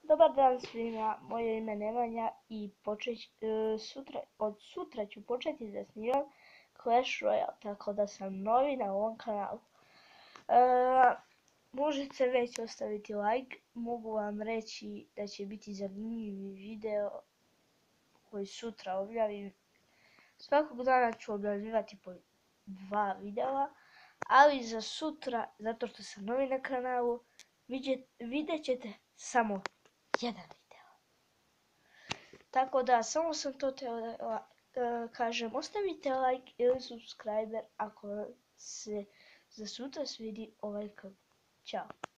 Dobar dan svima, moje ime Nemanja i od sutra ću početi da snimam Clash Royale, tako da sam novi na ovom kanalu. Možete već ostaviti like, mogu vam reći da će biti zanimljivi video koji sutra objavim. Svakog dana ću objavljivati po 2 videa, ali za sutra, zato što sam novi na kanalu, vidjet ćete samo jedan video. Tako da, samo sam to htjela kažem, ostavite like ili subscriber ako se za sutra svidi ovaj klip. Ćao!